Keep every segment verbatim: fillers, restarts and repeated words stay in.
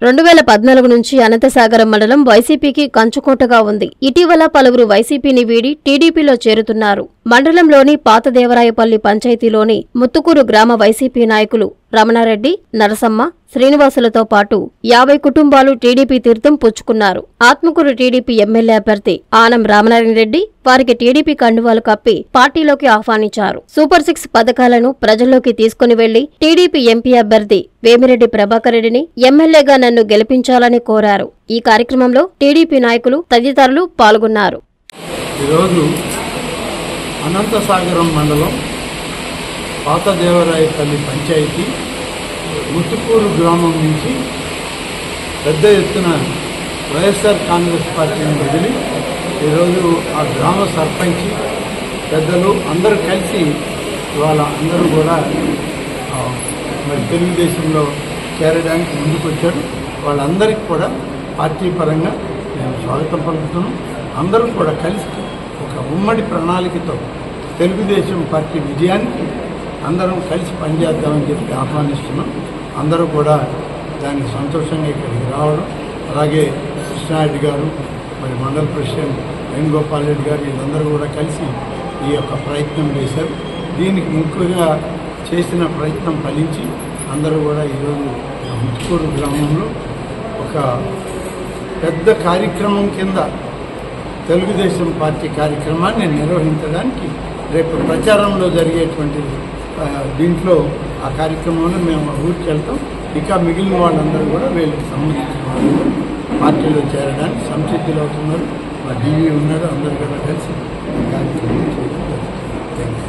రెండు వేల పద్నాలుగు నుంచి అనంతసాగరం మండలం వైసీపీకి కంచుకోటగా ఉంది. ఇటీవల పలువురు వైసీపీని వీడి టీడీపీలో చేరుతున్నారు. మండలంలోని పాతదేవరాయపల్లి పంచాయతీలోని ముత్తుకూరు గ్రామ వైసీపీ నాయకులు రమణారెడ్డి, నరసమ్మ, శ్రీనివాసులతో పాటు యాభై కుటుంబాలు టీడీపీ తీర్థం పుచ్చుకున్నారు. ఆత్మకూరు టీడీపీ ఎమ్మెల్యే అభ్యర్థి ఆనం రామనారాయణరెడ్డి వారికి టీడీపీ కండువాలు కప్పి పార్టీలోకి ఆహ్వానించారు. సూపర్ సిక్స్ పథకాలను ప్రజల్లోకి తీసుకుని వెళ్లి టీడీపీ ఎంపీ అభ్యర్థి వేమిరెడ్డి ప్రభాకర్ రెడ్డిని ఎమ్మెల్యేగా నన్ను గెలిపించాలని కోరారు. ఈ కార్యక్రమంలో టీడీపీ నాయకులు తదితరులు పాల్గొన్నారు. అనంతసాగరం మండలం పాతదేవరాయపల్లి పంచాయతీ ముత్తుకూరు గ్రామం నుంచి పెద్ద ఎత్తున వైఎస్ఆర్ కాంగ్రెస్ పార్టీని వదిలి ఈరోజు ఆ గ్రామ సర్పంచ్ పెద్దలు అందరూ కలిసి ఇవాళ అందరూ కూడా మరి తెలుగుదేశంలో చేరడానికి ముందుకు వచ్చారు. వాళ్ళందరికీ కూడా పార్టీ పరంగా మేము స్వాగతం పలుకుతున్నాం. అందరూ కూడా కలిసి ఒక ఉమ్మడి ప్రణాళికతో తెలుగుదేశం పార్టీ విజయానికి అందరం కలిసి పనిచేద్దామని చెప్పి ఆహ్వానిస్తున్నాం. అందరూ కూడా దానికి సంతోషంగా ఇక్కడికి రావడం, అలాగే కృష్ణారెడ్డి గారు, మరి మండల ప్రెసిడెంట్ వేణుగోపాల్ రెడ్డి గారు వీళ్ళందరూ కూడా కలిసి ఈ యొక్క ప్రయత్నం చేశారు. దీనికి ముఖ్యంగా చేసిన ప్రయత్నం ఫలించి అందరూ కూడా ఈరోజు ముత్తుకూరు గ్రామంలో ఒక పెద్ద కార్యక్రమం కింద తెలుగుదేశం పార్టీ కార్యక్రమాన్ని నిర్వహించడానికి రేపు ప్రచారంలో జరిగేటువంటి దీంట్లో ఆ కార్యక్రమంలో మేము ఊరికి వెళ్తాం. ఇక మిగిలిన వాళ్ళందరూ కూడా వీళ్ళకి సంబంధించిన వాళ్ళు పార్టీలో చేరడానికి సంసిద్ధులు అవుతున్నారు. మా డీవీ ఉన్నారు, అందరూ కూడా కలిసి కార్యక్రమం చేయడం జరుగుతుంది.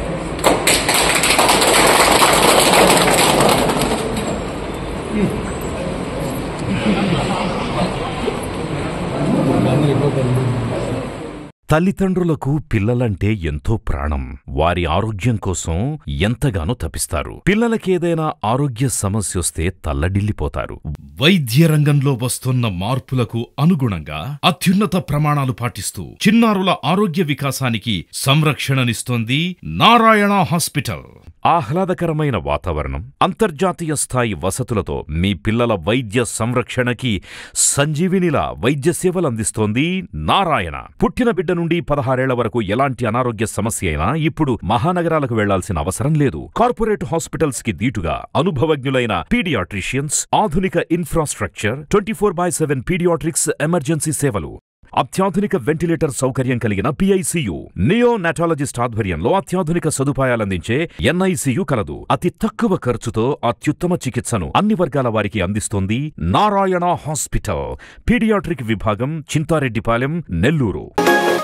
తల్లిదండ్రులకు పిల్లలంటే ఎంతో ప్రాణం. వారి ఆరోగ్యం కోసం ఎంతగానో తపిస్తారు. పిల్లలకేదైనా ఆరోగ్య సమస్యొస్తే తల్లడిల్లిపోతారు. వైద్య రంగంలో వస్తున్న మార్పులకు అనుగుణంగా అత్యున్నత ప్రమాణాలు పాటిస్తూ చిన్నారుల ఆరోగ్య వికాసానికి సంరక్షణనిస్తోంది నారాయణ హాస్పిటల్. ఆహ్లాదకరమైన వాతావరణం, అంతర్జాతీయ స్థాయి వసతులతో మీ పిల్లల వైద్య సంరక్షణకి సంజీవినిలా వైద్య సేవలందిస్తోంది నారాయణ. పుట్టిన బిడ్డ నుండి పదహారేళ్ల వరకు ఎలాంటి అనారోగ్య సమస్య అయినా ఇప్పుడు మహానగరాలకు వెళ్లాల్సిన అవసరం లేదు. కార్పొరేట్ హాస్పిటల్స్ కి దీటుగా అనుభవజ్ఞులైన పీడియాట్రిషియన్స్, ఆధునిక infrastructure, twenty four by seven paediatrics emergency సేవలు, అత్యాధునిక వెంటిలేటర్ సౌకర్యం కలిగిన పిఐసియు, నియో నాటాలజిస్ట్ ఆధ్వర్యంలో అత్యాధునిక సదుపాయాలందించే ఎన్ఐసియు కలదు. అతి తక్కువ ఖర్చుతో అత్యుత్తమ చికిత్సను అన్ని వర్గాల వారికి అందిస్తోంది నారాయణ హాస్పిటల్. పీడియాట్రిక్ విభాగం, చింతారెడ్డిపాలెం, నెల్లూరు.